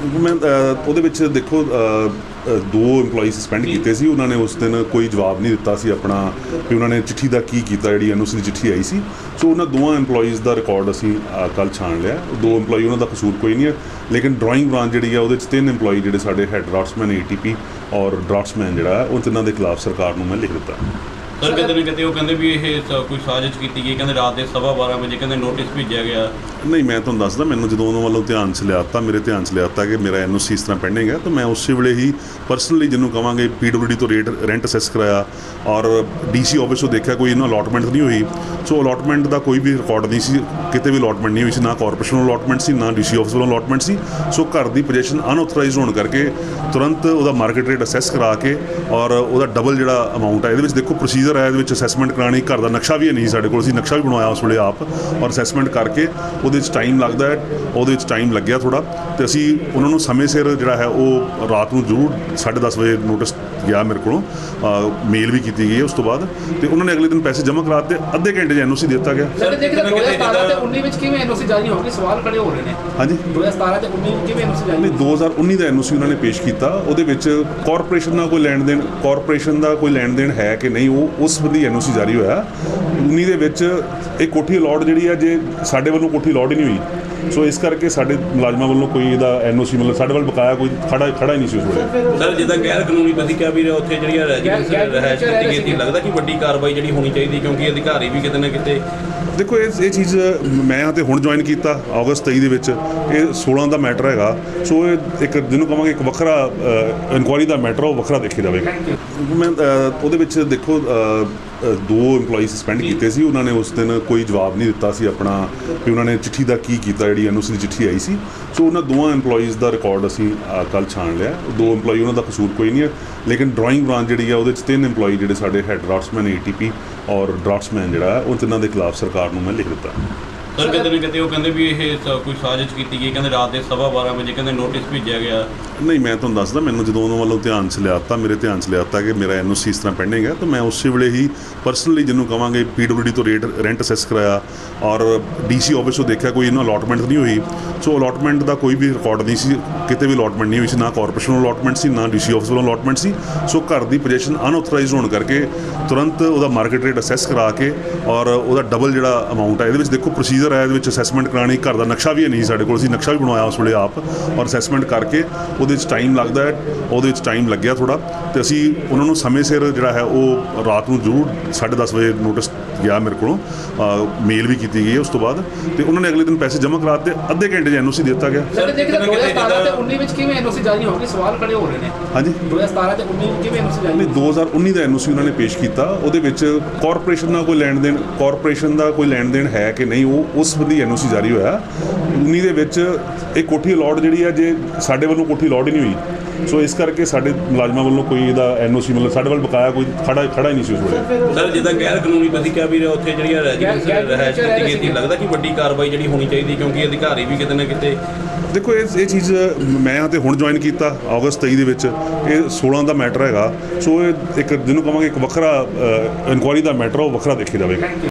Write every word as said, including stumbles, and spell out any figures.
मैं ਉਹਦੇ ਵਿੱਚ ਦੇਖੋ ਦੋ ਇੰਪਲੋਈ ਸਸਪੈਂਡ ਕੀਤੇ ਸੀ। ਉਹਨਾਂ ਨੇ ਉਸ ਦਿਨ ਕੋਈ ਜਵਾਬ ਨਹੀਂ ਦਿੱਤਾ ਸੀ ਆਪਣਾ ਵੀ ਉਹਨਾਂ ਨੇ ਚਿੱਠੀ ਦਾ ਕੀ ਕੀਤਾ, ਜਿਹੜੀ ਐਨ ਓ ਸੀ ਦੀ ਚਿੱਠੀ ਆਈ ਸੀ। ਸੋ ਉਹਨਾਂ ਦੋਵਾਂ ਇੰਪਲੋਈਜ਼ ਦਾ ਰਿਕਾਰਡ ਅਸੀਂ ਕੱਲ੍ਹ ਛਾਣ ਲਿਆ। ਦੋ ਇੰਪਲੋਈ ਉਹਨਾਂ ਦਾ ਕਸੂਰ ਕੋਈ ਨਹੀਂ ਹੈ, ਲੇਕਿਨ ਡਰਾਇੰਗ ਬ੍ਰਾਂਚ ਜਿਹੜੀ ਆ ਉਹਦੇ 'ਚ ਤਿੰਨ ਇੰਪਲੋਈ ਜਿਹੜੇ ਸਾਡੇ head draftsman A T P ਔਰ ਡਰਾਫਟਸਮੈਨ ਜਿਹੜਾ ਉਹ ਤਿੰਨਾਂ ਦੇ ਖਿਲਾਫ ਸਰਕਾਰ ਨੂੰ ਮੈਂ ਲਿਖ ਦਿੱਤਾ। सर कहते हैं कहते वो कहते भी ये कोई साजिश की गई, कहते रात के सवा बारह बजे कहते नोटिस भेजा गया। नहीं, मैं तुहानूं दसदा, मैनूं जदों उन्होंने वालों ध्यान च लियाता, मेरे ध्यान च लियाता कि मेरा एन ओ सी इस तरह पेंडिंग है, तो मैं उस वे ही परसनली जिन्हों कहांगे पी डब्ल्यू डी तो रेट रेंट असैस कराया और डी सी ऑफिस देखा कोई इन्होंने अलॉटमेंट नहीं हुई। सो अलॉटमेंट का कोई भी रिकॉर्ड नहीं सी, कितने भी अलॉटमेंट नहीं हुई सी, ना कॉरपोरेशन अलॉटमेंट सी, ना डी सी ऑफिस वालों अलॉटमेंट सी। सो घर की पोजीशन अनऑथराइज होने करके तुरंत वह मार्केट रेट असैस करा के और वह डबल जो अमाउंट है, ये देखो प्रोसीजर है, ये असैसमेंट करानी, घर का नक्शा भी है नहीं साढ़े को, नक्शा भी बनवाया उस वे आप और असैसमेंट करके वो टाइम लगता है, वो टाइम लग्या थोड़ा, तो असी उन्होंने समय सिर जोड़ा है वो रात को जरूर साढ़े दस बजे नोटिस गया मेरे को, मेल भी की गई है। उस तो बाद तो उन्होंने अगले दिन पैसे जमा कराते, अद्धे घंटे एन ओ सी दिता गया। हाँ जी, दो हज़ार उन्नी का एन ओ सी उन्होंने पेश किया, वो कॉरपोरेशन का कोई लैन देन कॉरपोरेशन का कोई लैन देन है कि नहीं, वो उस संबंधी एन ओ सी जारी होया। उन्नी दे विच एक कोठी अलॉट जी है, जे साडे वालों कोठी अलॉट ही नहीं हुई। सो इस करके साडे मुलाजमां वालों कोई इहदा एन ओ सी मतलब साडे वाल बकाया कोई खड़ा खड़ा ही नहीं सी उस वेले। सर जिद्दां गैर कानूनी तरीका भी उत्थे जिहड़ियां रहायश कीती गई, लगदा कि वड्डी कार्रवाई जिहड़ी होनी चाहिए, क्योंकि अधिकारी भी किते ना किते देखो ये ये चीज़ मैं तो हुण ज्वाइन किया अगस्त तेई के सोलह का मैटर है। सो एक जिन्होंने कहांगे एक वखरा इनकुआरी का मैटर वो वखरा देखे जाएगा। मैं वो देखो दो इंपलॉई सस्पेंड किए सी। उन्होंने उस दिन कोई जवाब नहीं दिता सी अपना भी उन्होंने चिट्ठी का की किया, जी एन ओ सी की चिट्ठी आई सी। सो उन्होंने दोवां इंपलॉईज़ का रिकॉर्ड असी कल छाण लिया। दो इंपलॉई उन्होंने कसूर कोई नहीं है, लेकिन ड्राइंग ब्रांच जी है वो तीन इंपलॉई जोड़े साढ़े head draftsman A T P और ड्राफ्टसमैन जोड़ा वो तिन्हों के खिलाफ सरकार को मैं लिख दिता। सर कहते हैं कहते वो कहते भी ये कोई साजिश की गई, कहते रात के सवा बारह बजे कहते नोटिस भेजा गया। नहीं, मैं तुहानूं दसदा, मैनूं जदों उन्होंने वालों ध्यान च लियाता, मेरे ध्यान च लियाता कि मेरा एन ओ सी इस तरह पेंडिंग है, तो मैं उस वे ही परसनली जिन्हों कहांगे पी डब्ल्यू डी तो रेट रेंट असैस कराया और डी सी ऑफिस देखा कोई इन्होंने अलॉटमेंट नहीं हुई। सो अलॉटमेंट का कोई भी रिकॉर्ड नहीं सी, कितने भी अलॉटमेंट नहीं हुई सी, ना कॉरपोरेशन अलॉटमेंट सी, ना डी सी ऑफिस वालों अलॉटमेंट सी। सो घर की पोजीशन अनऑथराइज होने करके तुरंत वह मार्केट रेट असैस करा के और वह डबल जो अमाउंट है, ये देखो प्रोसीजर है, ये असैसमेंट करानी, घर का नक्शा भी है नहीं साढ़े को, नक्शा भी बनवाया उस वे आप और असैसमेंट करके वो टाइम लगता है, वो टाइम लग्या थोड़ा, तो असी उन्होंने समय सिर जोड़ा है वो रात को जरूर साढ़े दस बजे नोटिस गया मेरे को, मेल भी की गई है। उस तो बाद तो उन्होंने अगले दिन पैसे जमा कराते, अद्धे घंटे एन ओ सी दिता गया। हाँ जी, नहीं, दो हज़ार उन्नी का एन ओ सी उन्होंने पेश किया, वो कॉरपोरेशन का कोई लैन देन कॉरपोरेशन का कोई लैन देन है कि नहीं, वो उस संबंधी एन ओ सी जारी होया। उन्नी दे विच एक कोठी अलॉट जी है, जे साडे वालों कोठी अलॉट ही नहीं हुई। सो इस करके साडे मुलाजमां वालों कोई इहदा एन ओ सी मतलब साडे वाल बकाया कोई खड़ा खड़ा ही नहीं सी उस वेले। सर जिद्दां गैर कानूनी तरीका भी उत्थे जिहड़ियां रहायश कीती गई, लगदा कि वड्डी कार्रवाई जिहड़ी होनी चाहिए, क्योंकि अधिकारी भी किते ना किते देखो ये ये चीज़ मैं तो हुण ज्वाइन किया अगस्त तेई के सोलह का मैटर है। सो एक जिन्होंने कहांगे एक वखरा इनकुआरी का मैटर वो वखरा देखे जाएगा।